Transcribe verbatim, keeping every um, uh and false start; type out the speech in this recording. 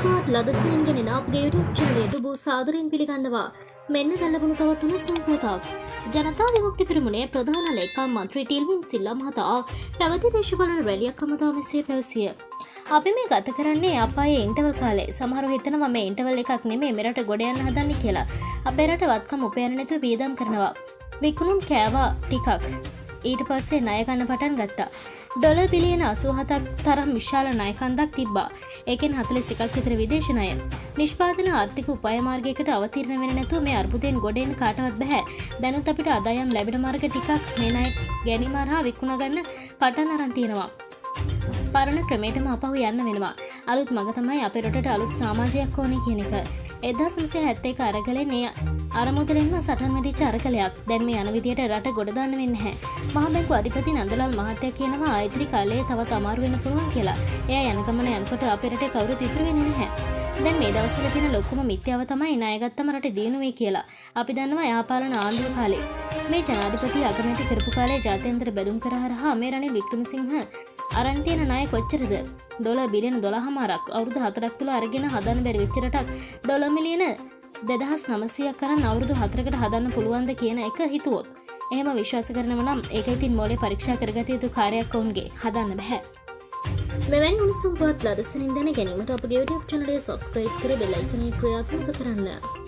පුවත් ලදසිනින් ගෙනෙන අපගේ YouTube channel එක ඔබ සාදරයෙන් පිළිගන්නවා. මෙන්න දැල්ලපුණු තවත් උණුසුම් පුවතක්. ජනතා විමුක්ති පෙරමුණේ ප්‍රධාන ලේකම් මන්ත්‍රී ටිල්වින් සිල්වා මහතා පැවති දේශපාලන රැලියක් අමතා මෙසේ පැවසිය. අපි මේ ගත කරන්නේ අපායේ ඉන්ටර්වල් කාලේ. සමහරව හිතනවා මේ ඉන්ටර්වල් එකක් නෙමෙයි මෙරට ගොඩ යන්න හදන්නේ කියලා. අපේ රට වත්කම් උපයන්න නැතුව වියදම් කරනවා. විකුණුම් කෑවා ටිකක්. ඊට පස්සේ ණය ගන්න පටන් ගත්තා. ඩොලර් බිලියන අසූ හතක් තරම් විශාල ණය කන්දක් තිබ්බා. ඒකෙන් හතළිස් එකක් විතර විදේශ ණය. නිෂ්පාදන ආර්ථික උපාය මාර්ගයකට අවතීර්ණ වෙන්නේ නැතුව මේ අර්බුදයෙන් ගොඩ එන්න කාටවත් බෑ. දැනුත් අපිට ආදායම් ලැබෙන මාර්ග ටිකක් මේ ණය ගැනීම හරහා විකුණ ගන්න පටන් අරන් තියෙනවා. පරණ ක්‍රමයටම අපහු යන්න වෙනවා. අලුත් මඟ තමයි අපේ රටට අලුත් සමාජයක් ඕනේ කියන එක. එක්දාස් නවසිය හැත්තෑ එක අරගලේ නේ අරමුදලින්ම සටන් වෙදිච්ච අරගලයක්. දැන් මේ යන විදියට රට ගොඩ දාන්න වෙන්නේ නැහැ. මහ බැංකු අධිපති නන්දලාල් මහත්තයා කියනවා ආයත්‍රි කාලේ තවත් අමාරු වෙන්න පුළුවන් කියලා. එයා යන ගමන යනකොට අපේ රටේ කවුරුත් ඉතුරු වෙන්නේ නැහැ. දැන් මේ දවස්වල තියෙන ලොකුම මිත්‍යාව තමයි ණය ගත්තම රට දියුණු වෙයි කියලා. අපි දන්නවා යහපාලන ආණ්ඩුව කාලේ මේ ජනාධිපති අගමැති කරපු කාලේ ජාත්‍යන්තර බැඳුම් කර හරහා මේ රනිල් වික්‍රමසිංහ අරන් තියෙන ණය කොච්චරද? ඩොලර් බිලියන දොළහමාරක් අවුරුදු හතරක් තුල අරගෙන හදන්න බැරි වෙච්ච රටක් ඩොලර් මිලියන දෙදහස් නවසීයක් කරන් අවුරුදු හතරකට හදන්න පුළුවන්ද කියන එක හිතුවොත් එහෙම විශ්වාස කරනවා නම් ඒක ඉතින් මොලේ පරීක්ෂා කරගත යුතු කාර්යයක් වුන්ගේ හදන්න බෑ. මෙවැනි උණුසුම් පුවත් ලදසිනින් දැන ගැනීමට අපගේ YouTube channel එක subscribe කර බෙල් අයිකනේ ක්‍රියාත්මක කරන්න.